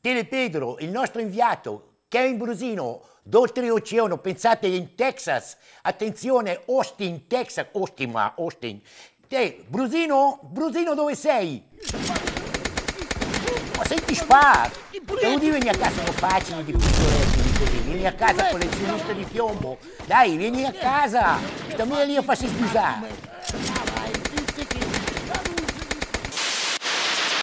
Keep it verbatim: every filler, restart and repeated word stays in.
Telepedro, il nostro inviato, che è in Brusino, d'oltreoceano, pensate in Texas, attenzione, Austin, Texas, Austin, ma Austin. Te, Brusino, Brusino dove sei? Ma senti spar, devo dire vieni a casa, sono facili di piccoletti, così, vieni a casa collezionista di piombo, dai, vieni a casa, sta lì a farsi sbusare.